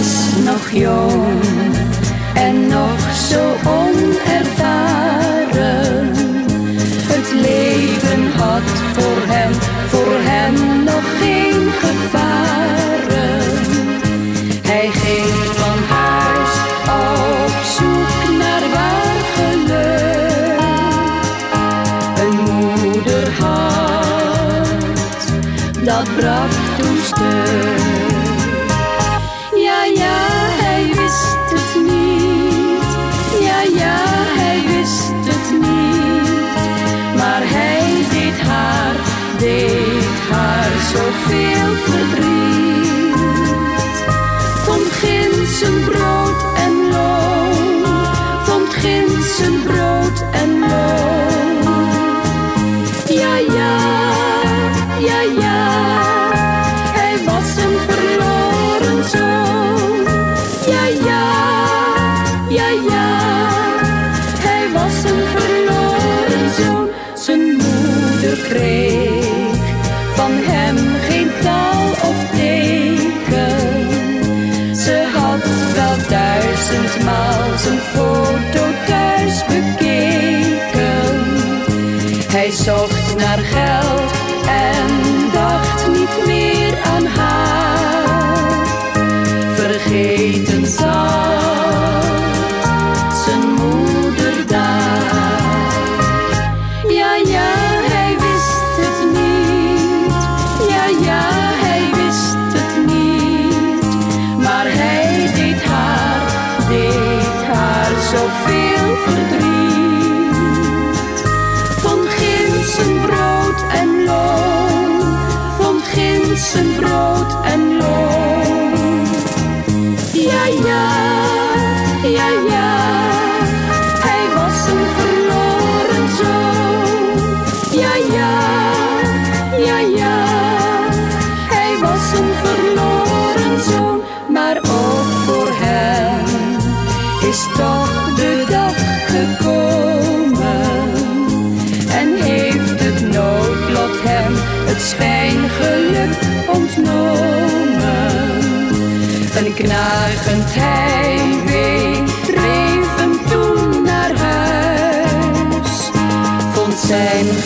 was nog jong en nog zo onervaren. Het leven had voor hem nog geen gevaren. Hij ging van huis op zoek naar waar geluk. Een moederhart, dat brak toen stuk. Ja, ja, hij wist het niet. Ja, ja, hij wist het niet. Maar hij deed haar zoveel verdriet. Vond ginds brood en loon, vond ginds brood en loon. Ja, ja, ja, ja, hij was een verloren zoon. Ja, ja, ja, ja, hij was een verloren zoon. Zijn moeder kreeg van hem geen taal of teken. Ze had wel 1000-maal zijn foto thuis bekeken. Hij zocht naar geld en dacht niet meer aan haar. Vergeten zat zijn moeder daar. Ja, ja, hij wist het niet. Ja, ja, hij wist het niet. Maar hij deed haar zoveel verdriet. Vond ginds brood en loon, vond ginds brood en loon. Ja, ja, ja, ja, hij was een verloren zoon. Ja, ja, ja, ja, hij was een verloren zoon. Maar ook voor hem is toch de dag gekomen. En heeft het noodlot hem het schijngeluk ontnomen. Een knagend heimwee dreef hem toen naar huis. Vond zijn